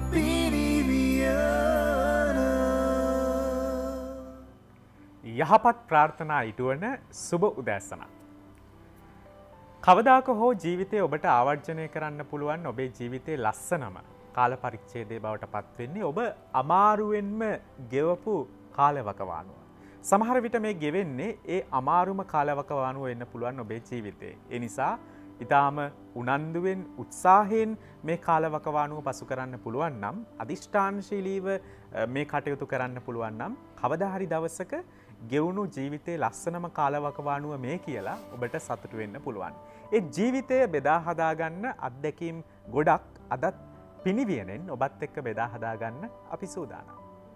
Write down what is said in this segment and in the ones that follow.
යහපත් ප්‍රාර්ථනා ඉටුවන සුබ උදෑසනක්. කවදාක හෝ ජීවිතය ඔබට ආවර්ජනය කරන්න පුළුවන් ඔබේ ජීවිතයේ ලස්සනම කාල පරිච්ඡේදයේ බවට පත්වෙන්නේ ඔබ අමාරුවෙන්ම ගෙවපු කාලවකවානුව. සමහර විට මේ ගෙවෙන්නේ ඒ අමාරුම කාලවකවානුව වෙන්න පුළුවන් ඔබේ ජීවිතේ. ඒ නිසා ඊටාම උනන්දුවෙන් උත්සාහයෙන් මේ කාලවකවානුව පසු කරන්න පුළුවන් නම් අදිෂ්ඨානශීලීව මේ කටයුතු කරන්න පුළුවන් නම් කවදා හරි දවසක ගෙවුණු ජීවිතයේ ලස්සනම කාලවකවානුව මේ කියලා ඔබට සතුටු වෙන්න පුළුවන්. ඒ ජීවිතය බෙදා හදා ගන්න අත්දැකීම් ගොඩක් අදත් පිනිවියනෙන් ඔබත් එක්ක බෙදා හදා ගන්න අපි සූදානම්.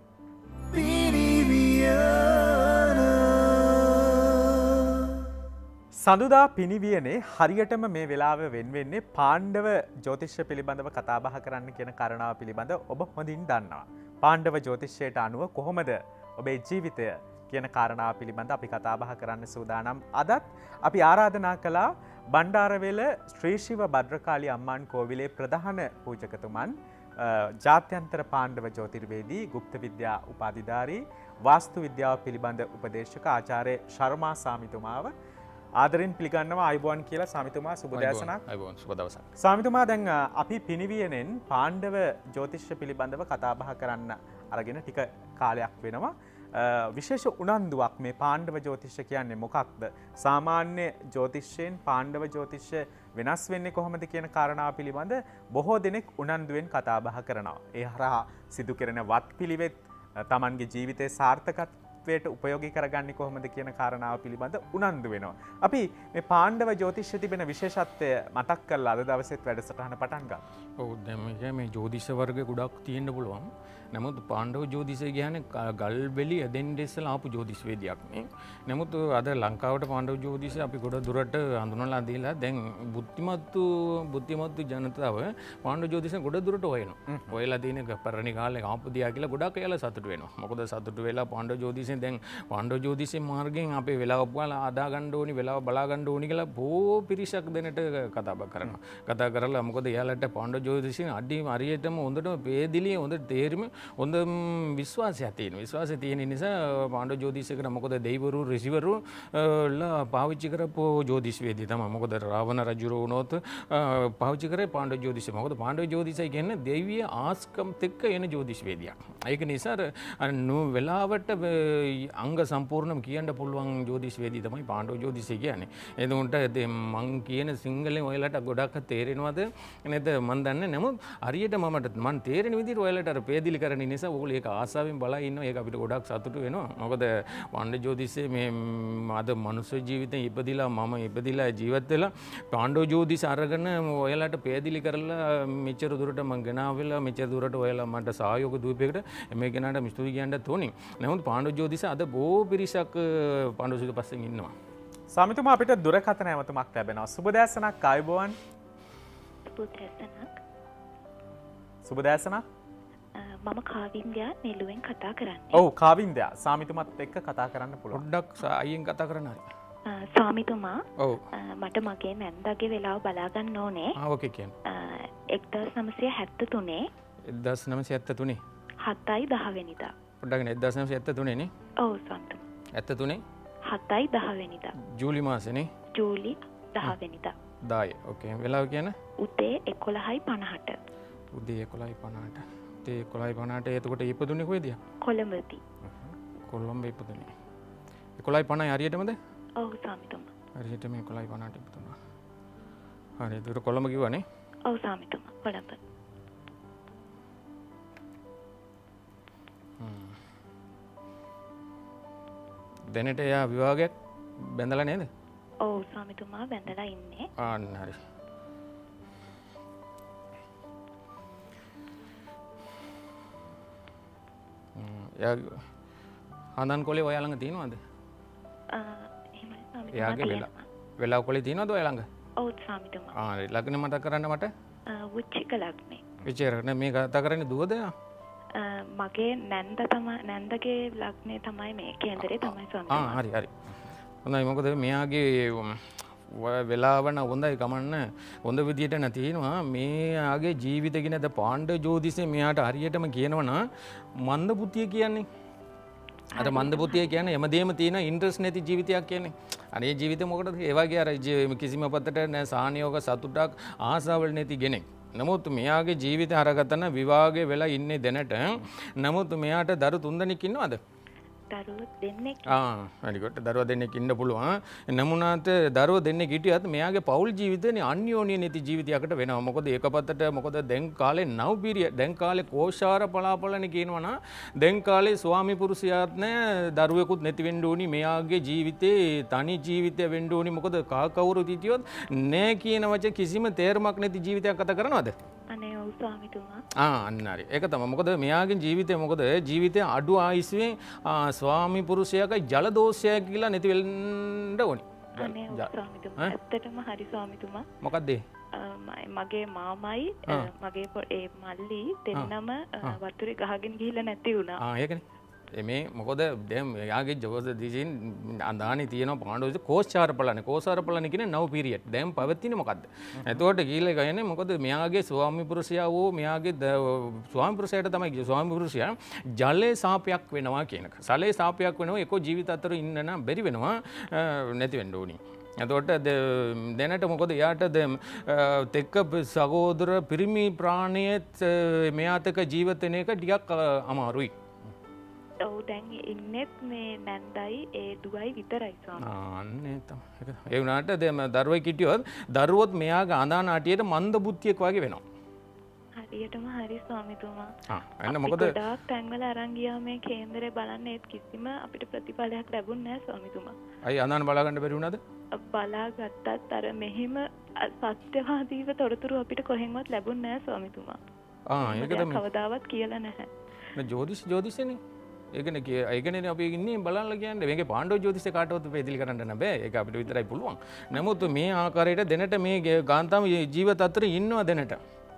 සඳුදා පිනිවියනේ හරියටම මේ වෙලාව වෙන්වෙන්නේ පාණ්ඩව ජ්‍යොතිෂ්‍ය පිළිබඳව කතා බහ කරන්න කියන කාරණාව පිළිබඳව ඔබ හොඳින් දන්නවා. පාණ්ඩව ජ්‍යොතිෂයට අනුව කොහොමද ඔබේ ජීවිතය කියන කාරණාව පිළිබඳ අපි කතා බහ කරන්න සූදානම්. අදත් අපි ආරාධනා කළා බණ්ඩාරවෙල ශ්‍රී ශිව භද්‍රකාලි අම්මාන් කෝවිලේ ප්‍රධාන පූජකතුමන් ජාත්‍යන්තර පාණ්ඩව ජ්‍යොතිර්වේදී ගුප්ත විද්‍යා උපාධිධාරී වාස්තු විද්‍යාව පිළිබඳ උපදේශක ආචාර්ය ශර්මා සාමිතුමාව ආදරෙන් පිළිගන්නවා. අයබෝන් කියලා සාමිතුමා සුබ දවසක්. අයබෝන් සුබ දවසක්. සාමිතුමා දැන් අපි පිනිවියනෙන් පාණ්ඩව ජ්‍යොතිෂ්‍ය පිළිබඳව කතා බහ කරන්න අරගෙන ටික කාලයක් වෙනවා. විශේෂ උනන්දුවක් මේ පාණ්ඩව ජ්‍යොතිෂ්‍ය කියන්නේ මොකක්ද? සාමාන්‍ය ජ්‍යොතිෂයෙන් පාණ්ඩව ජ්‍යොතිෂ්‍ය වෙනස් වෙන්නේ කොහොමද කියන කාරණාව පිළිබඳ බොහෝ දෙනෙක් උනන්දුවෙන් කතා බහ කරනවා. ඒ හරහා සිදු කෙරෙන වත්පිළිවෙත් තමන්ගේ ජීවිතයේ සාර්ථකත්වයට උපයෝගී කරගන්නේ කොහොමද කියන කාරණාව පිළිබඳ උනන්දු වෙනවා. අපි මේ පාණ්ඩව ජ්‍යොතිෂ්‍ය තිබෙන විශේෂත්වය මතක් කරලා අද දවසේත් වැඩසටහන පටන් ගමු. ඔව් දැන් මේ ජ්‍යොතිෂ වර්ග ගොඩක් තියෙන්න පුළුවන්. නමුත් පාණ්ඩව ජ්‍යොතිෂය කියන්නේ ගල් බෙලි ඇදෙන්න ඉස්සලා ආපු ජ්‍යොතිෂ වේදියක් නේ. නමුත් අද ලංකාවට පාණ්ඩව ජ්‍යොතිෂය අපි ගොඩ දුරට හඳුනලා දීලා දැන් බුද්ධිමත්තු ජනතාව පාණ්ඩව ජ්‍යොතිෂය ගොඩ දුරට හොයනවා. හොයලා තියෙන පරණ කාලේ ආපු දියා කියලා ගොඩක් එයාලා සතුටු වෙනවා. මොකද සතුටු වෙලා පාණ්ඩව ජ්‍යොතිෂයෙන් දැන් පාණ්ඩව ජ්‍යොතිෂයේ මාර්ගයෙන් අපේ වෙලාව පුවාලා ආදා ගන්න ඕනි වෙලාව බලා ගන්න ඕනි කියලා බොහෝ පිරිසක් දෙනට කතා බහ කරනවා. කතා කරලා මොකද එයාලට පාණ්ඩව ජ්‍යොතිෂයෙන් අඩිම හරියටම හොඳටම පේදිලිය හොඳට තේරිම හොඳ විශ්වාසයක් තියෙනවා. විශ්වාසය තියෙන නිසා පාණ්ඩව ජ්‍යොතිෂයකට මොකද දෙවිවරු ඍෂිවරු පාවිච්චි කරපු ජ්‍යොතිෂ වේදිය තමයි. මොකද රාවණ රජුර වුණොත් පාවිච්චි කරේ පාණ්ඩව ජ්‍යොතිෂය. මොකද පාණ්ඩව ජ්‍යොතිෂය කියන්නේ දෙවිය ආස්කම් එක්ක එන ජ්‍යොතිෂ වේදියක්. ඒක නිසා වෙලාවට අංග සම්පූර්ණම කියන්න පුළුවන් ජ්‍යොතිෂ වේදිය තමයි පාණ්ඩව ජ්‍යොතිෂය කියන්නේ. එතකොට මං කියන සිංහලෙන් ඔයාලට ගොඩක් තේරෙනවද නැද්ද මන් දන්නේ. නමුත් හරියට මම තේරෙන විදිහට ඔයාලට අර පේදිලි කරන නිසා ඕගොල්ලෝ ඒක ආසාවෙන් බලා ඉන්නවා. ඒක අපිට ගොඩක් සතුටු වෙනවා. මොකද පාණ්ඩව ජ්‍යොතිෂයේ මේ අද මනුස්ස ජීවිතේ ඉපදිලා මම ඉපදිලා ජීවත් වෙලා පාණ්ඩව ජ්‍යොතිෂ අරගෙන ඔයාලට පේදිලි කරලා මෙච්චර දුරට මම ගෙනාවෙලා මෙච්චර දුරට ඔයාලා මට සහයෝග දීපේකට මේ කෙනාට මිස්තුති කියන්නත් ඕනේ. නමුත් පාණ්ඩව ජ්‍යොතිෂ අද බොහෝ පිරිසක් පාණ්ඩව ජ්‍යොතිෂ පස්සෙන් ඉන්නවා. සාමිතුමා අපිට දුරකථන ඇමතුමක් ලැබෙනවා. සුබ දැසනක් ආයුබෝවන්. සුබ දැසනක්. මම කාවින්දයා නෙළුවෙන් කතා කරන්නේ. ඔව් කාවින්දයා සාමිතුමත් එක්ක කතා කරන්න පුළුවන්. පොඩ්ඩක් අයියෙන් කතා කරන්න හරි. සාමිතුමා ඔව් මට මගේ නැන්දාගේ වෙලාව බලා ගන්න ඕනේ. ඕකේ කියන්නේ. 1973 1973 7/10 වෙනිදා. පොඩ්ඩක් 1973 නේ? ඔව් සාමිතුමා. 73 7/10 වෙනිදා. ජූලි මාසේ නේ? ජූලි 10 වෙනිදා. 10. ඕකේ. වෙලාව කියන්නේ? උදේ 11:50ට. උදේ 11:50ට. උදේ 11:50ට එතකොට ඉපදුනේ කොහෙද? කොළඹදී. කොළඹ ඉපදුනේ. 11:50 හරියටමද? ඔව් සාමිතුමා. හරියටම 11:50ට ඉපදුනා. හරි. ඒක කොළඹ කිව්වනේ? ඔව් සාමිතුමා. කොළඹ. දැනට එයා විවාහයක් බැඳලා නේද? ඔව් සාමිතුමා බැඳලා ඉන්නේ. ආන්න හරි. එයා හඳන් කොලේ ඔයා ළඟ තියෙනවද? එහෙමයි සාමිතුමා. එයාගේ වෙලාව කොලේ තියෙනවද ඔයා ළඟ? ඔව් සාමිතුමා. ආ ලග්න මතක් කරන්න මට. වෘශ්චික ලග්නේ. විචාරණ මේ කතා කරන්නේ දුවද? මගේ නැන්දගේ ලග්නේ තමයි මේ කේන්දරේ තමයි ස්වාමීනි. හරි හරි. හොඳයි මොකද මෙයාගේ වෙලාවන හොඳයි කමන්න හොඳ විදියට නැතිනවා මේගේ ජීවිතගෙනද පාණ්ඩ ජෝතිෂය මෙයාට හරියටම කියනවන මන්ද පුතිය කියන්නේ අර මන්ද පුතිය කියන එමදේම තියෙන ඉන්ට්‍රස් නැති ජීවිතයක් කියන්නේ අනේ ජීවිත මොකටද ඒ වගේ අර කිසිම පතට නෑ සාහනයෝග සතුටක් ආසාවල් නැති කෙනෙක් නමුත් මෙයාගේ ජීවිතය හරගතන විවාහය වෙලා ඉන්නේ දැනට නමුත් මෙයාට දරු 3 දෙනෙක් ඉන්නවද දරුවෝ දෙන්නෙක් වැඩිකොට දරුව දෙන්නෙක් ඉන්න පුළුවන් නමුනාට දරුව දෙන්නෙක් හිටියත් මෙයාගේ පෞල් ජීවිතේනේ අන්‍යෝන්‍ය නැති ජීවිතයකට වෙනවා මොකද ඒක පැත්තට මොකද දැන් කාලේ නව් පීරියඩ් දැන් කාලේ කෝෂාර පලාපලනේ කියනවනම් දැන් කාලේ ස්වාමි පුරුෂයාත් නෑ දරුවෙකුත් නැති වෙන්න ඕනි මෙයාගේ ජීවිතේ තනි ජීවිතය වෙන්න ඕනි මොකද කවුරුත් හිටියොත් නෑ කියන වචන කිසිම තේරුමක් නැති ජීවිතයක් ගත කරනවද අනේ ඔව් ස්වාමිතුමා අන්න හරි ඒක තමයි මොකද මෙයාගේ ජීවිතේ මොකද ජීවිතය අඩු ආයුෂයෙන් ස්වාමි පුරුෂයාගේ ජල දෝෂය කියලා නැති වෙන්න ඕනි අනේ ඔව් ස්වාමිතුමා ඇත්තටම හරි ස්වාමිතුමා මොකද්ද මගේ මාමයි මගේ ඒ මල්ලි දෙන්නම වතුරේ ගහගෙන ගිහිල්ලා නැති වුණා ඒකනේ මේ මොකද දැන් යාගේ ජෝස දිසින් අඳානි තියෙන පාණ්ඩවද කෝෂාර පලනේ කෝෂාර පලනේ කියන්නේ නව පීරියඩ් දැන් පවතින්නේ මොකද්ද එතකොට ගිහිල්ලා ගන්නේ මොකද මෙයාගේ ස්වාමි පුරුෂයා වූ මෙයාගේ ස්වාමි පුරුෂයාට තමයි ස්වාමි පුරුෂයා ජලයේ සාපයක් වෙනවා කියනක සලේ සාපයක් වෙනවා ඒකෝ ජීවිත අතර ඉන්න නම් බැරි වෙනවා නැති වෙන්න ඕනි එතකොට දැනට මොකද එයාට තෙක්ක සහෝදර පිරිමි ප්‍රාණියත් මෙයාතක ජීවත් වෙන එක ටිකක් අමාරුයි ඔව් දැන් ඉන්නෙත් මේ නැන්දයි ඒ දුවයි විතරයි ස්වාමී. ඒ වුණාට දැන් දරුවෙක් හිටියොත් දරුවොත් මෙයාගේ අඳාන අටියට මන්ද බුද්ධියක් වගේ වෙනවා. හරියටම හරි ස්වාමිතුමා. එන්න මොකද ගොඩාක් තැන්වල අරන් ගියා මේ කේන්දරේ බලන්න ඒත් කිසිම අපිට ප්‍රතිඵලයක් ලැබුණේ නැහැ ස්වාමිතුමා. අයි අඳාන බලා ගන්න බැරි වුණාද? බලා ගත්තත් අර මෙහිම සත්‍යවාදීව තොරතුරු අපිට කොහෙන්වත් ලැබුණේ නැහැ ස්වාමිතුමා. ඒක තමයි කවදාවත් කියලා නැහැ. මේ ජෝතිෂනේ ඒකනේ අපි ඉන්නේ බලන්න කියන්නේ මේකේ පාණ්ඩව ජෝතිෂය කාටවත් පැහැදිලි කරන්න බෑ ඒක අපිට විතරයි පුළුවන් නමුත් මේ ආකාරයට දැනට මේ ගාන්තාව ජීවිත අතර ඉන්නවා දැනට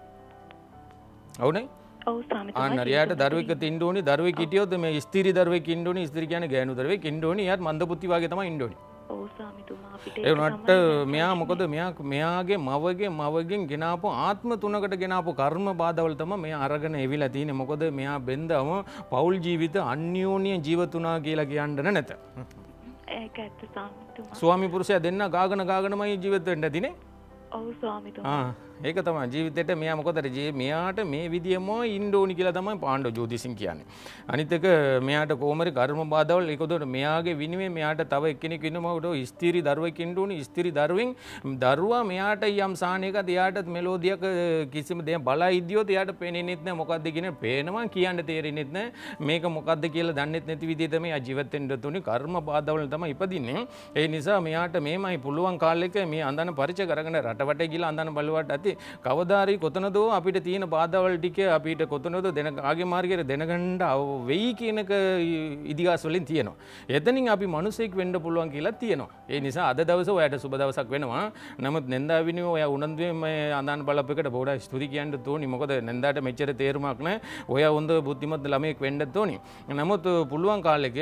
ඔව්නේ ඔව් ස්වාමීතුමා අන්නරියට දරුවෙක් තින්න ඕනි දරුවෙක් හිටියොත් මේ ස්ත්‍රී දරුවෙක් ඉන්න ඕනි ස්ත්‍රී කියන්නේ ගෑනු දරුවෙක් ඉන්න ඕනි එයාත් මන්දපුත්ති වගේ තමයි ඉන්න ඕනි ඔව් ස්වාමීතුමා අපිට ඒ උනට මෙයා මොකද මෙයාගේ මවගෙන් ගෙනාපු ආත්ම තුනකට ගෙනාපු කර්ම බාධාවල තමයි මෙයා අරගෙන එවිලා තියෙන්නේ මොකද මෙයා බෙන්දම පෞල් ජීවිත අන්‍යෝන්‍ය ජීවත් වුණා කියලා කියන්න නැත ඒක ඇත්ත ස්වාමීතුමා ස්වාමි පුරුෂයා දෙන්න ගාගෙනමයි ජීවත් වෙන්න ඇතිනේ ඔව් ස්වාමීතුමා ඒක තමයි ජීවිතේට මෙයා මොකද මෙයාට මේ විදියම ඉන්න ඕනි කියලා තමයි පාණ්ඩව ජෝතිෂින් කියන්නේ. අනිත් එක මෙයාට කොහොමරි කර්ම බාධාවල් ඒකතොට මෙයාගේ විනිමේ මෙයාට තව එක්කෙනෙක් ඉන්නම උඩ ස්ත්‍රී දරුවෙක් ඉන්න ඕනි. ස්ත්‍රී දරුවෙන් දරුවා මෙයාට යම් සාහනයකට එයාට මෙලෝදියක් කිසිම දෙයක් බලා ඉද්දියොත් එයාට පේනෙන්නේ නැහැ මොකද්ද කියන පේනවා කියන්න තේරෙන්නේ නැහැ. මේක මොකද්ද කියලා දන්නෙත් නැති විදිහ තමයි ආ ජීවත් වෙන්න තුනේ කර්ම බාධාවල් තමයි ඉපදින්නේ. ඒ නිසා මෙයාට මේමයි පුළුවන් කාලෙක මේ අඳන පරිචය කරගෙන රටවටේ ගිහලා අඳන බලවට කවදාරි කොතනදෝ අපිට තියෙන බාධාවල් ටික අපිට කොතනදෝ ආගේ මාර්ගයේ දැනගන්න වෙයි කියනක ඉදිහාස වලින් තියෙනවා. එතනින් අපි මිනිසෙක් වෙන්න පුළුවන් කියලා තියෙනවා. ඒ නිසා අද දවසේ ඔයාට සුබ දවසක් වෙනවා. නමුත් නෙන්දා විනියෝ ඔයා උනන්දුවෙන් මේ අඳාන බලපෙකට බෝඩා ස්තුති කියන්න තෝනි. මොකද නෙන්දාට මෙච්චර තේරුමක් නැහැ. ඔයා හොඳ බුද්ධිමත් ළමයෙක් වෙන්න තෝනි. නමුත් පුළුවන් කාලෙක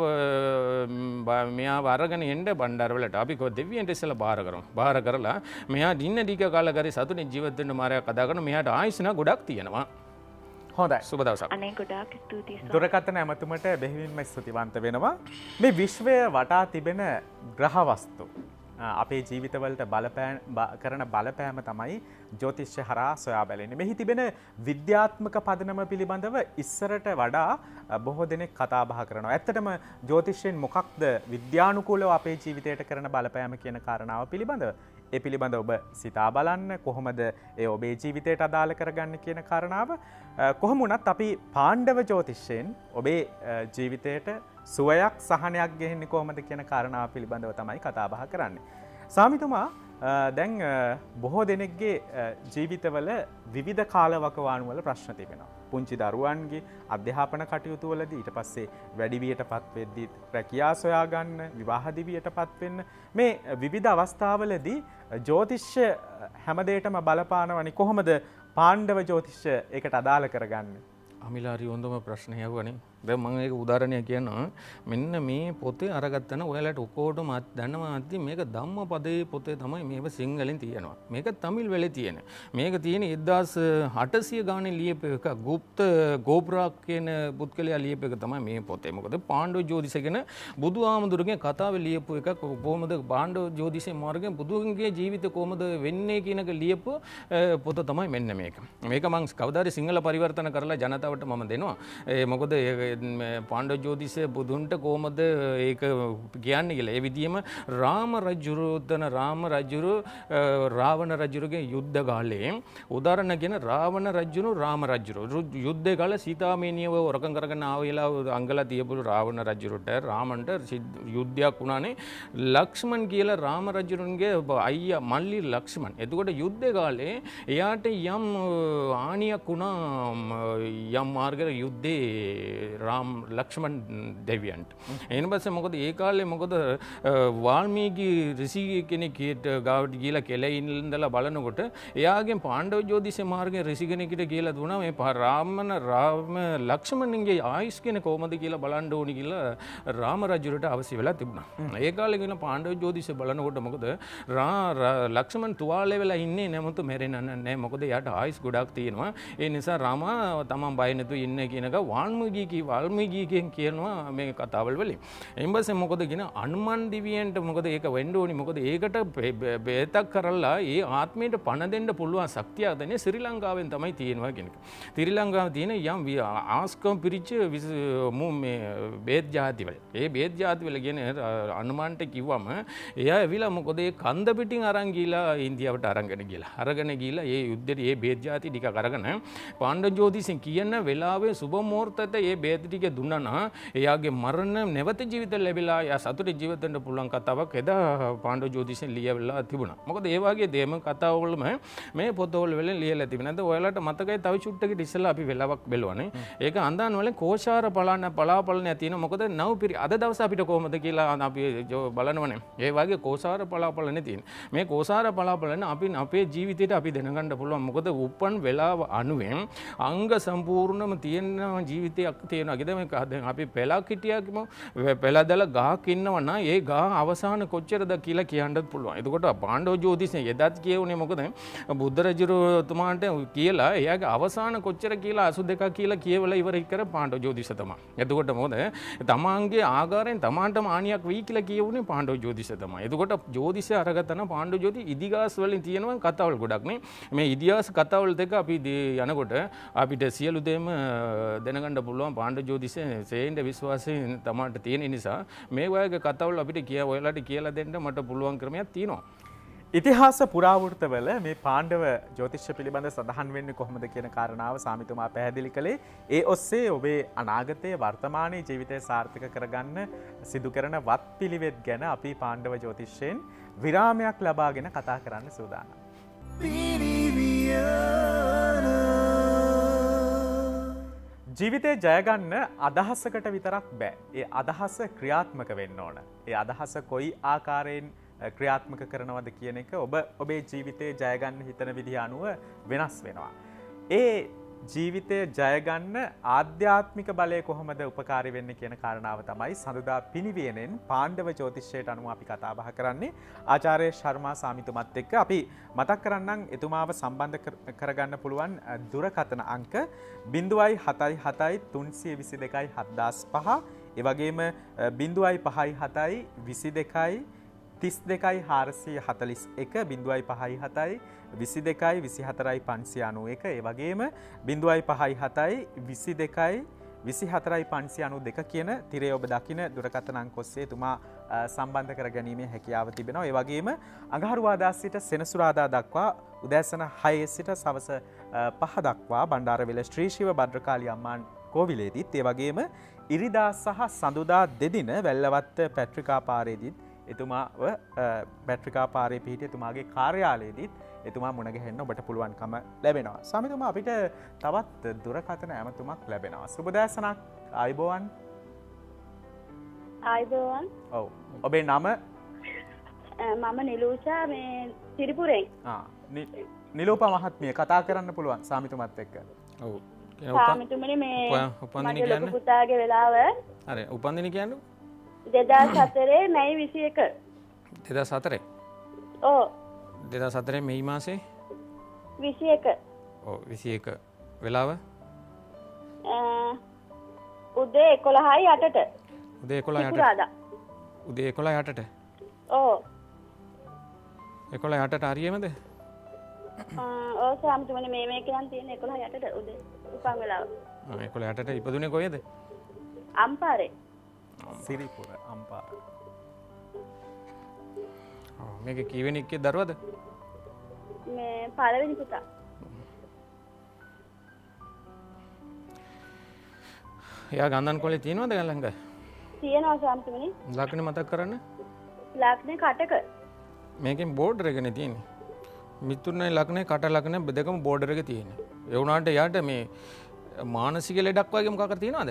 මෙයාව අරගෙන එන්න බණ්ඩාරවලට අපි දෙවියන්ට ඉස්සලා බාර කරමු. බාර කරලා මෙයා දින්න ඩීක කාලා කරේ සතුටින් ජීවත් වෙන්න මාරයක් කතා කරන මෙයාට ආයුෂ ගොඩක් තියෙනවා. හොඳයි. සුබ දවසක්. අනේ ගොඩාක් ස්තුතියි. දුරකථන ඇමතුමට බෙහෙවින්ම ස්තුතිවන්ත වෙනවා. මේ විශ්වය වටා තිබෙන ග්‍රහ වස්තු අපේ ජීවිතවලට කරන බලපෑම තමයි ජ්‍යොතිෂ්‍ය හරහා සොයා බැලෙන්නේ. මෙහි තිබෙන විද්‍යාත්මක පදනම පිළිබඳව ඉස්සරට වඩා බොහෝ දෙනෙක් කතා බහ කරනවා. ඇත්තටම ජ්‍යොතිෂයෙන් මොකක්ද විද්‍යානුකූලව අපේ ජීවිතයට කරන බලපෑම කියන කාරණාව පිළිබඳව ඒ පිළිබඳ ඔබ සිතා බලන්න කොහොමද ඒ ඔබේ ජීවිතයට අදාළ කරගන්න කියන කාරණාව කොහොම වුණත් අපි පාණ්ඩව ජ්‍යොතිෂයෙන් ඔබේ ජීවිතයට සුවයක් සහනයක් ගෙහෙන්නේ කොහොමද කියන කාරණාව පිළිබඳව තමයි කතා බහ කරන්නේ. ස්වාමිතුමා දැන් බොහෝ දෙනෙක්ගේ ජීවිතවල විවිධ කාලවකවානුවල ප්‍රශ්න තිබෙනවා. පුංචි දරුවන්ගේ අධ්‍යාපන කටයුතු වලදී ඊට පස්සේ වැඩිවියටපත් වෙද්දී රැකියා සොයා ගන්න, විවාහ දිවියටපත් වෙන්න මේ විවිධ අවස්ථාවලදී ජ්‍යොතිෂ්‍ය හැමදේටම බලපානවනි කොහොමද පාණ්ඩව ජ්‍යොතිෂ්‍ය ඒකට අදාළ කරගන්නේ? අමිලාරි හොඳම ප්‍රශ්නය යවුවනේ. දැන් මම ඒක උදාහරණයක් කියනවා. මෙන්න මේ පොතේ අරගත්තන ඔයාලට ඔක්කොටම දන්නවා ඇති මේක ධම්මපදයේ පොතේ තමයි මේක සිංහලෙන් තියෙනවා. මේක තමිල් වෙලේ තියෙන. මේක තියෙන 1800 ගානේ ලියපු එක ගුප්ත ගෝබ්‍රාක් කියන පුත්කලයා ලියපු එක තමයි මේ පොතේ. මොකද පාණ්ඩව ජෝතිෂ කියන බුදුහාමුදුරගේ කතාව ලියපු එක කොහොමද පාණ්ඩව ජෝතිෂයේ මාර්ගයෙන් බුදුන්ගේ ජීවිතය කොහොමද වෙන්නේ කියන එක ලියපු පොත තමයි මෙන්න මේක. මේක මම කවදාද සිංහල පරිවර්තන කරලා ජනතාවට මම දෙනවා. මොකද පාණ්ඩව ජෝතිෂය බුදුන්ට කොහොමද ඒක කියන්නේ කියලා. ඒ විදිහම රාම රජුරු රාවණ රජුගේ යුද්ධ කාලේ උදාහරණ කියන රාවණ රජුරු යුද්ධ කාලේ සීතාමේනියව වරකම් කරගෙන ආවෙලා අංගලා තියපු රාවණ රජුට රාමන්ට යුද්ධයක් වුණානේ. ලක්ෂ්මන් කියලා රාම රජුරුන්ගේ අයියා මල්ලි ලක්ෂ්මන්. එතකොට යුද්ධ කාලේ එයාට යම් ආනියක් වුණා යම් මාර්ගයේ යුද්ධේ රාම ලක්ෂ්මන් දෙවියන්ට. ඊට පස්සේ මොකද ඒ කාලේ මොකද වාල්මීකි ඍෂි කෙනෙක් ගාවට ගිහලා කෙලෙයින් ඉඳලා බලනකොට එයාගෙන් පාණ්ඩව ජෝතිෂ මාර්ගයේ ඍෂි කෙනෙක්ට කියලා දුනා මේ රාම ලක්ෂ්මන්ගේ ආයුෂ් කෙන කොහොමද කියලා බලන්න ඕනි කියලා රාම රජුරට අවශ්‍ය වෙලා තිබුණා. ඒ කාලේ කියන පාණ්ඩව ජෝතිෂ බලනකොට මොකද ලක්ෂ්මන් තුවාලේ වෙලා ඉන්නේ නැමුතු මැරෙන්නේ නැහැ. මොකද එයාට ආයුෂ් ගොඩක් තියෙනවා. ඒ නිසා රාමා තමන් බය නැතුව ඉන්නේ කියන එක වාල්මීකියෙන් කියනවා මේ කතාවල් වලින්. එම්බසේ මොකද කියන අනුමන් දිවියන්ට මොකද ඒක වෙන්න ඕනි. මොකද ඒකට බේතක් කරලා ඒ ආත්මයට පණ දෙන්න පුළුවන් ශක්තියක් දැනේ ශ්‍රී ලංකාවෙන් තමයි තියෙනවා කියන එක. ශ්‍රී ලංකාවේ තියෙන යම් ආස්කම් පිරිච්ච මේ බේත් ජාති වල. ඒ බේත් ජාති වල කියන අනුමන්ට කිව්වම එයා ඇවිල්ලා මොකද ඒ කන්ද පිටින් අරන් ගිහලා ඉන්දියාවට අරගෙන ගිහලා ඒ යුද්ධෙට ඒ බේත් ජාති ටික අරගෙන පාණ්ඩව ජෝතිෂෙන් කියන වෙලාවේ සුබ මුහූර්තයට ඒ බේත් ටික දුන්නා නම් එයාගේ මරණ නැවත ජීවිත ලැබිලා එයා සතුට ජීවත් වෙන්න පුළුවන් කතාවක් එදා පාණ්ඩව ජෝතිෂෙන් ලියවිලා තිබුණා. මොකද ඒ වගේ දේම කතාවවලම මේ පොතවල වලින් ලියලා තිබෙනවා. නැත්නම් ඔයාලට මතකයි තව චුට්ටකට ඉස්සෙල්ලා අපි වෙලාවක් බැලුවානේ. ඒක අන්දාන වලින් කෝෂාර පලාපලන තියෙනවා. මොකද නවපිරි අද දවස් අපිට කොහොමද කියලා අපි බලනවනේ. ඒ වගේ කෝෂාර පලාපලනේ තියෙන. මේ කෝෂාර පලාපලන අපේ ජීවිතේට අපි දැනගන්න පුළුවන්. මොකද උපන් වෙලාව අනුවෙන් අංග සම්පූර්ණම තියෙන ජීවිතයක් තියෙනවා. දැන් අපි පෙලක් හිටියා කිමු. පෙලදලා ගහක් ඉන්නවා නම් ඒ ගහ අවසාන කොච්චරද කියලා කියන්නත් පුළුවන්. එතකොට පාණ්ඩව ජෝතිෂය එදත් කියුනේ මොකද බුද්ධ රජුතුමාට කියලා එයාගේ අවසාන කොච්චර කියලා 82 කියලා කියවලා ඉවර කර පාණ්ඩව ජෝතිෂ තමයි. එතකොට මොකද තමාන්ගේ ආකාරයෙන් තමාන්ටම ආනියක් වෙයි කියලා කියුනේ පාණ්ඩව ජෝතිෂ තමයි. එතකොට ජෝතිෂය අරගත්තන පාණ්ඩව ජෝති ඉදිහාස වලින් තියෙනවා කතාවල් ගොඩක් නේ. මේ ඉතිහාස කතාවල් දෙක අපි යනකොට අපිට සියලු දේම දැනගන්න පුළුවන් පාණ්ඩව ජෝතිෂය සේන්ද විශ්වාසයෙන් තමාට තියෙන නිසා මේ වගේ කතාවල් අපිට ඔයාලට කියලා දෙන්න මට පුළුවන් ක්‍රමයක් තියෙනවා. ඉතිහාස පුරාවෘත්තවල මේ පාණ්ඩව ජ්‍යොතිෂ පිළිබඳ සඳහන් වෙන්නේ කොහොමද කියන කාරණාව සාමිතුමා පැහැදිලි කළේ. ඒ ඔස්සේ ඔබේ අනාගතයේ වර්තමානයේ ජීවිතය සාර්ථක කරගන්න සිදු කරන වත්පිළිවෙත් ගැන අපි පාණ්ඩව ජ්‍යොතිෂයෙන් විරාමයක් ලබාගෙන කතා කරන්න සූදානම්. ජීවිතේ ජයගන්න අදහසකට විතරක් බෑ. ඒ අදහස ක්‍රියාත්මක වෙන්න ඕන. ඒ අදහස කොයි ආකාරයෙන් ක්‍රියාත්මක කරනවද කියන එක ඔබේ ජීවිතේ ජයගන්න හිතන විදිහ අනුව වෙනස් වෙනවා. ඒ ජීවිතය ජයගන්න ආධ්‍යාත්මික බලය කොහොමද උපකාරී වෙන්නේ කියන කාරණාව තමයි සඳුදා පිනිවියනෙන් පාණ්ඩව ජ්‍යොතිෂයට අනුව අපි කතා බහ කරන්නේ. ආචාර්ය ශර්මා සාමිතුමත් එක්ක අපි මතක් කරන්නම් එතුමාව සම්බන්ධ කරගන්න පුළුවන් දුරකථන අංක 0.77 322 7005. ඒ වගේම 0.57 22 32 441 0.57 22 24 591. ඒ වගේම 0.57 22 24 592 කියන තිරේ ඔබ දකින දුරකථන අංක ඔස්සේ එතුමා සම්බන්ධ කර ගැනීමේ හැකියාව තිබෙනවා. ඒ වගේම අඟහරුවාදා සිට සෙනසුරාදා දක්වා උදෑසන 6 සිට සවස 5 දක්වා බණ්ඩාරවිල ශ්‍රී ශිව භද්‍රකාලි අම්මාන් කෝවිලේදීත්, ඒ වගේම ඉරිදා සහ සඳුදා දෙදින වැල්ලවත්ත පැට්‍රිකා පාරේදීත් එතුමාව පැට්‍රිකා පාරේ පිහිටි එතුමාගේ කාර්යාලයේදීත් එතුමා මුණ ගැහෙන්න ඔබට පුළුවන්කම ලැබෙනවා. සාමිතුමා අපිට තවත් දුරකථන ඇමතුමක් ලැබෙනවා. සුබ දැසනක්. ආයුබෝවන්. ආයුබෝවන්. ඔව්. ඔබේ නම? මම නිලූෂා මේ තිරිපුරෙන්. නිලූපා මහත්මිය කතා කරන්න පුළුවන් සාමිතුමත් එක්ක. ඔව්. ස්වාමිතුමනි මේ උපන්දින මගේ ලොකු කියන්නේ පුතාගේ වෙලාව හරි උපන්දින කියන්නේ 2004 මැයි 21. 2004 ඔව් 2004 මේ මාසේ 21. ඔව් 21 වෙලාව උදේ 11යි 8ට. උදේ 11යි 8ට පුරාදා. උදේ 11යි 8ට ඔව් 11යි 8ට හරියමද ඔව් ස්වාමිතුමනි මේ කියන් තියෙන 11යි 8ට උදේ උපන් වෙලාව. 11යි 8ට ඉපදුනේ කොහෙද අම්පාරේ. සිරිපුර අම්පාර. මේක කීවෙනි එක්කේ දරුවද මේ පළවෙනි පුතා. එයා ගන්ධන් කොලේ තියෙනවද ළඟ තියෙනවා ස්වාමිතුමනි. ලක්ෂණ මතක් කරන්න ලක්ෂණ කටක. මේකෙන් බෝඩර් එකනේ තියෙන්නේ මිතුරුනේ ලක්ෂණේ කට ලක්ෂණ දෙකම බෝඩර් එකේ තියෙන්නේ ඒ වුණාට එයාට මේ මානසික ලෙඩක් වගේ මොකක් කර තියෙනවද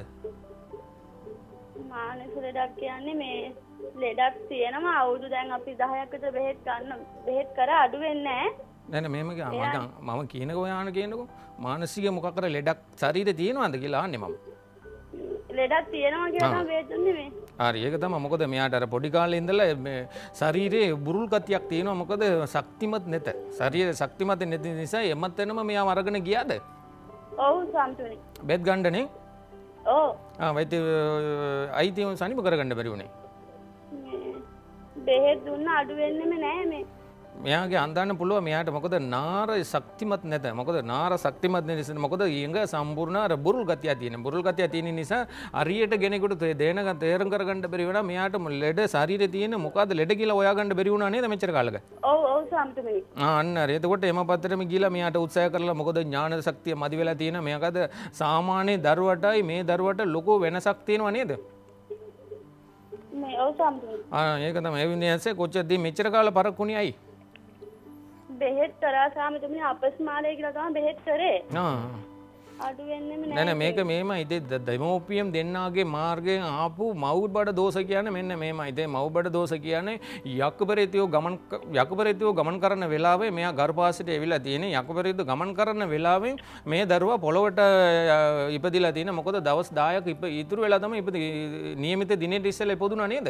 මානසික ලෙඩක් කියන්නේ මේ ලෙඩක් තියෙනවා අවුරුදු දැන් අපි 10ක් විතර බෙහෙත් කර අඩු වෙන්නේ නැහැ මම කියනකෝ ඔයාන කියනකෝ මානසික මොකක් කර ලෙඩක් ශරීරේ තියෙනවද කියලා අහන්නේ මම ලෙඩක් තියෙනවා කියලා තමයි බෙහෙත් දුන්නේ මේ. හරි ඒක තමයි මොකද මෙයාට අර පොඩි කාලේ ඉඳලා මේ ශරීරයේ බුරුල් ගතියක් තියෙනවා මොකද ශක්තිමත් නැත ශරීරය ශක්තිමත් නැති නිසා එමත් වෙනම මෙයාම අරගෙන ගියාද ඔව් ස්වාමිතුමනි. බෙහෙත් ගන්නනේ ඔව් වෛද්‍ය අයිතිය සනීප කරගන්න බැරි වුණේ බෙහෙත් දුන්න අඩු වෙන්නෙම නෑ මේ. මෙයාගේ අන්දාන්න පුළුවන් මෙයාට මොකද නාර ශක්තිමත් නැත මොකද නාර ශක්තිමත් නැති නිසා මොකද ඊඟ සම්පූර්ණ අර බුරුල් ගතිය තියෙන බුරුල් ගතිය තියෙන නිසා හරියට කෙනෙකුට දේනක තේරුම් කරගන්න බැරි වුණා මෙයාට ලෙඩ ශරීරේ තියෙන මොකද්ද ලෙඩ කියලා හොයාගන්න බැරි වුණා නේද මෙච්චර කාලෙක ඔව් ඔව් ස්වාමිතුමනි. අන්න හරි එතකොට එම පත්තරෙම ගිහලා මෙයාට උත්සාහ කරලා මොකද ඥාන ශක්තිය මදි වෙලා තියෙන මෙයාකද සාමාන්‍ය දරුවටයි මේ දරුවට ලොකු වෙනසක් තියෙනව නේද මේ ඔව් ස්වාමිතුමනි. ඒක තමයි ඒ විදිහට කොච්චරදී මෙච්චර කාල පරක්කුණේ අයි බෙහෙත් කරා ස්වාමිතුමනි අපස්මාලය කියලා තමයි බෙහෙත් කරේ. අඩු වෙන්නෙම නෑ. නෑ මේක මේමයි ඉතින් දෙමෝපියම් දෙන්නාගේ මාර්ගයෙන් ආපු මව්බඩ දෝෂ කියන්නේ මෙන්න මේමයි. ඉතින් මව්බඩ දෝෂ කියන්නේ යකුපරිතියෝ ගමන් කරන වෙලාවේ මෙයා ගර්භාෂයට එවිලා තියෙන්නේ. යකුපරිතියෝ ගමන් කරන වෙලාවෙන් මේ දරුවා පොළොවට ඉපදිලා තියෙන. මොකද දවස් 10ක් ඉතුරු වෙලා තමයි නියමිත දිනෙට ඉස්සෙල්ලා ඉපදුනා නේද?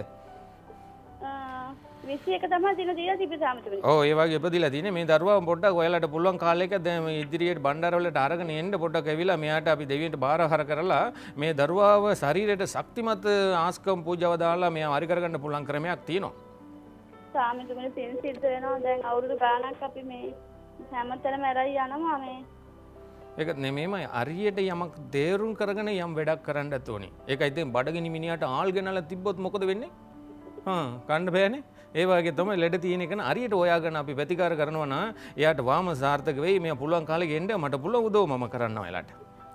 21 තමයි දින දීලා තිබ්බේ ස්වාමිතුමනි. ඔව් ඒ වගේ ඉපදිලා තියෙන්නේ. මේ දරුවා පොඩ්ඩක් ඔයාලට පුළුවන් කාලයක දැන් ඉදිරියට බණ්ඩාරවලට අරගෙන එන්න පොඩ්ඩක් ඇවිල්ලා මෙයාට අපි දෙවියන්ට බාරහර කරලා මේ දරුවාව ශරීරයට ශක්තිමත් ආස්කම් පූජාව දාලා මෙයා හරි කරගන්න පුළුවන් ක්‍රමයක් තියෙනවා. ස්වාමිතුමනි පින් සිද්ධ වෙනවා දැන් අවුරුදු ගාණක් අපි මේ හැමතැනම ඇරයි යනවා මේ. ඒක නෙමෙයිමයි හරියට යමක් තේරුම් කරගෙන යම් වැඩක් කරන්නත් ඕනේ. ඒකයි ඉතින් බඩගිනි මිනිහට ආල් ගෙනලා තිබ්බොත් මොකද වෙන්නේ? කන්න බෑනේ. ඒ වගේ තමයි ලෙඩ තියෙන එක හරියට හොයාගෙන අපි ප්‍රතිකාර කරනවා නම් එයාට වාම සාර්ථක වෙයි. මේ පුළුවන් කාලෙක එන්න මට පුළුවන් උදව් මම කරන්නවා එයාලට.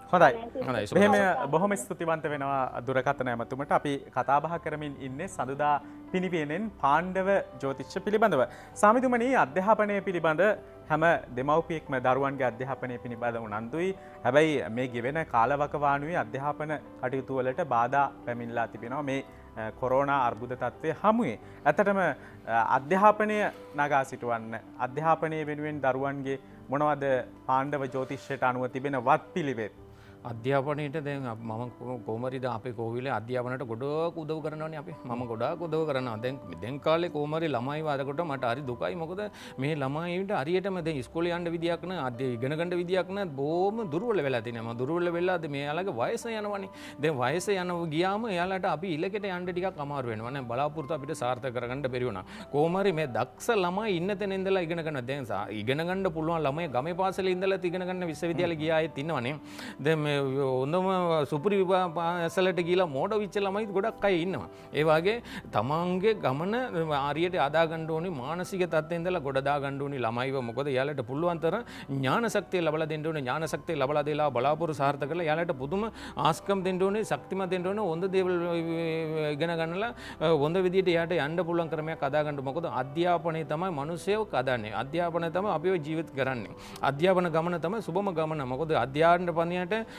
හොඳයි. බොහොම ස්තුතිවන්ත වෙනවා දුරකථන ඇමතුමට. අපි කතා බහ කරමින් ඉන්නේ සඳුදා පිනිපියනෙන් පාණ්ඩව ජ්‍යොතිෂ පිළිබඳව. ස්වාමිතුමනි අධ්‍යාපනය පිළිබඳ හැම දෙමව්පියෙක්ම දරුවන්ගේ අධ්‍යාපනය පිළිබඳ උනන්දුයි. හැබැයි මේ ගෙවෙන කාලවකවානුවේ අධ්‍යාපන කටයුතු වලට බාධා පැමිණලා තිබෙනවා. මේ කොරෝනා අර්බුද තත්ත්වය හමුවේ. ඇත්තටම අධ්‍යාපනය නගා සිටුවන්න අධ්‍යාපනය වෙනුවෙන් දරුවන්ගේ මොනවද පාණ්ඩව ජ්‍යොතිෂයට අනුව තිබෙන වත් පිළිවෙත්? අධ්‍යාපනයට දැන් මම කොහමරිද අපේ කෝවිලේ අධ්‍යාපනයට ගොඩක් උදව් කරනවානේ අපි. මම ගොඩාක් උදව් කරනවා. දැන් කාලේ කොහමරි ළමයි වාදකට මට හරි දුකයි. මොකද මේ ළමයින්ට හරියටම දැන් ඉස්කෝලේ යන්න විදියක් නැහැ. ඉගෙන ගන්න විදියක් නැහැ. බොහොම දුර්වල වෙලා තියෙනවා. දුර්වල වෙලාද මේ යාළගේ වයස යනවනේ. දැන් වයස යනවා ගියාම එයාලට අපි ඉලකට යන්න ටිකක් අමාරු වෙනවා. නේ බලාපොරොත්තු අපිට සාර්ථක කරගන්න බැරි වුණා. කොහමරි මේ දක්ෂ ළමයි ඉන්න තැන ඉඳලා ඉගෙන ගන්න. දැන් ඉගෙන ගන්න පුළුවන් ළමයි ගමේ පාසලේ ඉඳලා ඉගෙන ගන්න විශ්වවිද්‍යාලේ ගියා අයත් ඉන්නවනේ. දැන් හොඳම සුපිරි ඇසලට ගිහිලා මෝඩ විච්ච ළමයි ගොඩක් අය ඉන්නවා. ඒ වගේ තමන්ගේ ගමන ආරියට අදා ගන්න ඕනේ මානසික තත්ත්වෙ ඉඳලා ගොඩ දා ගන්න ඕනේ ළමයිව. මොකද එයාලට පුළුවන් තරම් ඥාන ශක්තිය ලබලා දෙන්න ඕනේ. ඥාන ශක්තිය ලබලා දෙලා බලාපොරොත්තු සාර්ථක කරලා එයාලට පුදුම ආස්කම් දෙන්න ඕනේ. ශක්තිමත් දෙන්න ඕනේ. හොඳ දේවල් ඉගෙන ගන්නලා හොඳ විදියට එයාට යන්න පුළුවන් ක්‍රමයක් අදා ගන්න. මොකද අධ්‍යාපනය තමයි මිනිස්සුව කදන්නේ. අධ්‍යාපනය තමයි අපිව ජීවත් කරන්නේ. අධ්‍යාපන ගමන තමයි සුබම ගමන. මොකද අධ්‍යාපන පණියට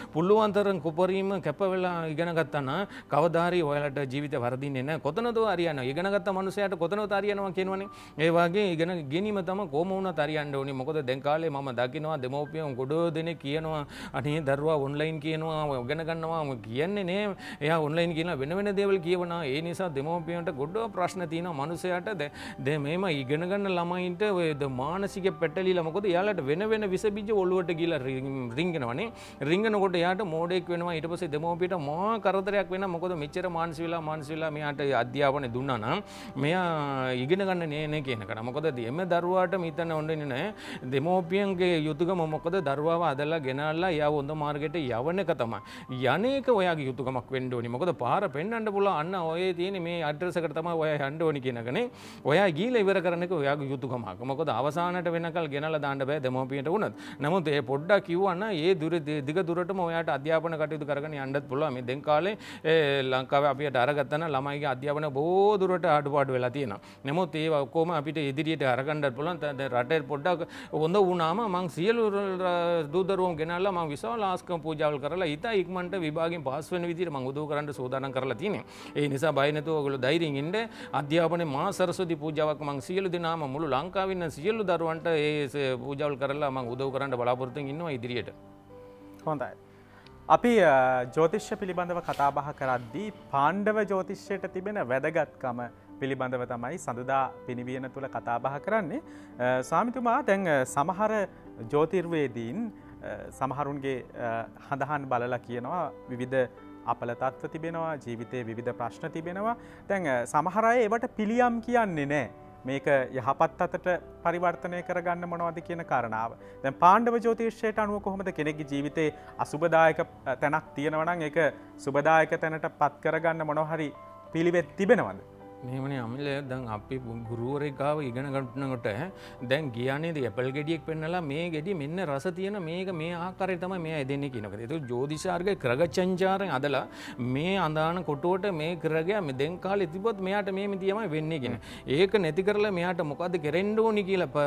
පුළුවන් තරම් කොපරීම කැප වෙලා ඉගෙන ගත්තා නම් කවදාහරි ඔයාලට ජීවිතේ වරදින්නේ නැහැ. කොතනදෝ හරියනවා. ඉගෙන ගත්ත මනුස්සයාට කොතනදෝ හරියනවා කියනවනේ. ඒ වගේ ඉගෙන ගැනීම තමයි කොහොම වුණත් හරියන්න ඕනේ. මොකද දැන් කාලේ මම දකිනවා දෙමෝපියන් ගොඩ දෙනෙක් කියනවා අනේ දරුවා ඔන්ලයින් කියනවා ඉගෙන ගන්නවා කියන්නේ නේ. එයා ඔන්ලයින් කියනවා වෙන වෙන දේවල් කියවනවා. ඒ නිසා දෙමෝපියන්ට ගොඩ ප්‍රශ්න තියෙනවා. මනුස්සයාට දැන් මේම ඉගෙන ගන්න ළමයින්ට ඔය මානසික පැටලිලා මොකද එයාලට වෙන වෙන විස බීජ ඔළුවට ගිහලා රින්ගනවනේ. රින්ගනකොට එයාට මෝඩෙක් වෙනවා. ඊට පස්සේ දෙමෝපියට මහා කරදරයක් වෙනවා. මොකද මෙච්චර මානසික වෙලා මෙයාට අධ්‍යාපනය දුන්නා නම් මෙයා ඉගෙන ගන්න නේ කියන එක. මොකද එම දරුවාට මිතන්න ඕනේ නැහැ. දෙමෝපියන්ගේ යුතුයකම මොකද දරුවාව අදලා ගෙනල්ලා එයාව හොඳ මාර්ගයට යවන එක තමයි. යන්නේක ඔයාගේ යුතුයකමක් වෙන්න ඕනේ. මොකද පාර පෙන්වන්න පුළුවන් අන්න ඔය තියෙන මේ ඇඩ්‍රස් එකට තමයි ඔයා යන්න ඕනේ කියන එකනේ. ඔයා ගිහලා ඉවර කරන එක ඔයාගේ යුතුයකමක්. මොකද අවසානට වෙනකල් ගෙනල්ලා දාන්න බෑ දෙමෝපියන්ට වුණත්. නමුත් ඒ පොඩ්ඩක් කිව්වනම් ඒ දිග දුරටම ඔයාට අධ්‍යාපන කටයුතු කරගෙන යන්නත් පුළුවන්. මේ දැන් කාලේ ලංකාවේ අපිට අරගත්තා නම් ළමයිගේ අධ්‍යාපන බොහෝ දුරට අඩුපාඩු වෙලා තියෙනවා. නමුත් ඒ ඔක්කොම අපිට ඉදිරියට අරගන්නත් පුළුවන්. රටේ පොඩ්ඩක් හොඳ වුණාම මං සියලු දූ දරුවෝ ගෙනල්ලා මං විශාල ආස්කම් පූජාවල් කරලා ඉතා ඉක්මනට විභාගයෙන් පාස් වෙන විදිහට මං උදව් කරන්න සූදානම් කරලා තියෙනවා. ඒ නිසා බය නැතුව ඔයගොල්ලෝ ධෛර්යයෙන් ඉන්න. අධ්‍යාපනයේ මහා සරස්වති පූජාවක් මං සියලු දෙනාම මුළු ලංකාවේ ඉන්න සියලු දරුවන්ට ඒ පූජාවල් කරලා මං උදව් කරන්න බලාපොරොත්තු වෙමින් ඉන්නවා ඉදිරියට. හොඳයි. අපි ජ්‍යොතිෂ්‍ය පිළිබඳව කතා බහ කරද්දී පාණ්ඩව ජ්‍යොතිෂයට තිබෙන වැදගත්කම පිළිබඳව තමයි සඳුදා පිනිවියන තුල කතා බහ කරන්නේ. ස්වාමිතුමා දැන් සමහර ජ්‍යොතිර්වේදීන් සමහරුන්ගේ හඳහන් බලලා කියනවා විවිධ අපල තත්ත්ව තිබෙනවා, ජීවිතයේ විවිධ ප්‍රශ්න තිබෙනවා. දැන් සමහර අය ඒවට පිළියම් කියන්නේ නැහැ. මේක යහපත් අතට පරිවර්තනය කරගන්න මොනවද කියන කාරණාව. දැන් පාණ්ඩව ජ්‍යොතිෂයට අනුව කොහොමද කෙනෙක්ගේ ජීවිතේ අසුබදායක තැනක් තියෙනවා නම් ඒක සුබදායක තැනට පත් කරගන්න මොනවා හරි පිළිවෙත් තිබෙනවද? මෙහෙමනේ අමිල දැන් අපි ගුරුවරයෙක් ගාව ඉගෙන ගන්නකොට දැන් ගියානේද ඇපල් ගෙඩියක් පෙන්නලා මේ ගෙඩිය මෙන්න රස තියෙන මේක මේ ආකාරයට තමයි මෙයා එදෙන්නේ කියනකොට. ඒක ජ්‍යොතිෂාර්ගයේ ක්‍රගචංචාරයෙන් අදලා මේ අඳාන කොටුවට මේ ක්‍රගයා මේ දැන් කාලේ තිබ්බොත් මෙයාට මේ තමයි වෙන්නේ කියන. ඒක නැති කරලා මෙයාට මොකද්ද කරෙන්න ඕනි කියලා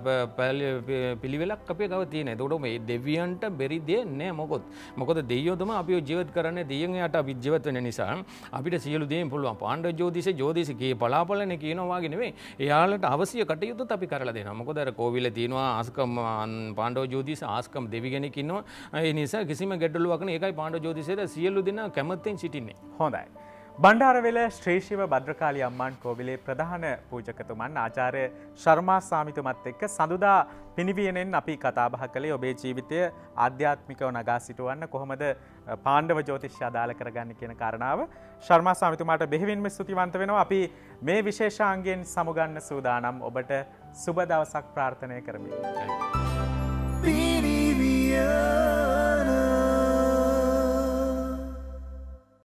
පිළිවෙලක් අපේ ගාව තියෙනවා. ඒකට මේ දෙවියන්ට බැරි දෙයක් නෑ මොකොත්. මොකද දෙවියෝ තමයි අපිව ජීවත් කරන්නේ. දෙවියන් යාට අපි ජීවත් වෙන නිසා අපිට සියලු දේම පුළුවන්. පාණ්ඩව ජ්‍යොතිෂේ ගේ පලාපලනේ කියනවා වගේ නෙවෙයි. එයාලට අවශ්‍ය කටයුතුත් අපි කරලා දෙනවා. මොකද අර කෝවිල තියෙනවා ආස්කම් පාණ්ඩව ජ්‍යොතිෂ ආස්කම් දෙවි කෙනෙක් ඉන්නවා. ඒ නිසා කිසිම ගැටලුවක් නැහැ. ඒකයි පාණ්ඩව ජ්‍යොතිෂයට සියලු දෙනා කැමැත්තෙන් සිටින්නේ. හොඳයි. බණ්ඩාරවෙල ශ්‍රී ශිව භද්‍රකාලි අම්මාන් කෝවිලේ ප්‍රධාන පූජකතුමන් ආචාර්ය ශර්මා ස්වාමිතුමත් එක්ක සඳුදා පිනිවියනෙන් අපි කතා බහ කළේ ඔබේ ජීවිතය ආධ්‍යාත්මිකව නගා සිටවන්න කොහොමද පාණ්ඩව ජ්‍යොතිෂය අදාළ කරගන්න කියන කාරණාව. ශර්මා ස්වාමිතුමාට බෙහෙවින්ම ස්තුතිවන්ත වෙනවා. අපි මේ විශේෂාංගයෙන් සමුගන්න සූදානම්. ඔබට සුබ දවසක් ප්‍රාර්ථනා කරමි.